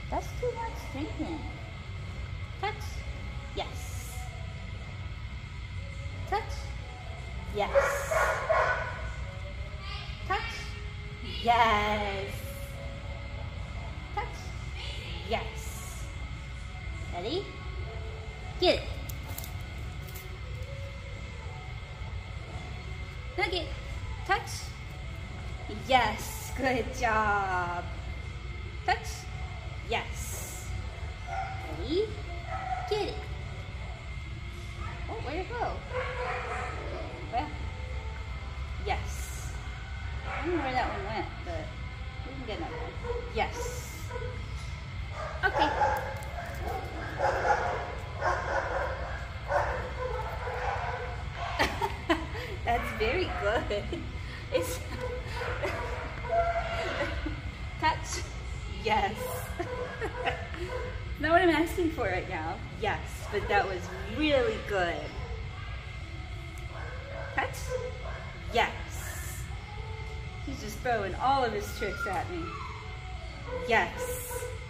That's too much drinking. Touch. Yes. Touch. Yes. Touch. Yes. Touch. Yes. Ready? Get it. Nugget. Touch. Yes. Good job. Touch. Yes. Ready? Get it. Oh, where'd it go? Well, yes. I don't know where that one went, but we can get another one. Yes. Okay. That's very good. It's touch. Yes. Not what I'm asking for right now. Yes, but that was really good. Touch. Yes. He's just throwing all of his tricks at me. Yes.